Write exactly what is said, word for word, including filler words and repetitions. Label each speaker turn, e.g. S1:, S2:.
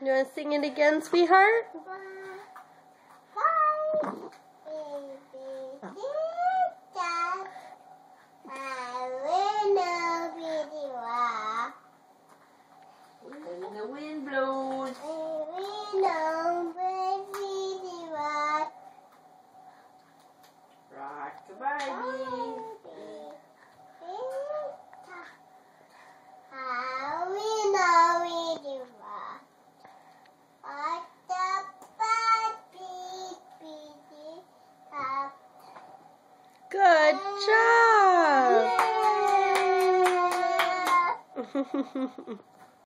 S1: You want to sing it again, sweetheart?
S2: When the wind blows, rock the baby.
S1: Good job!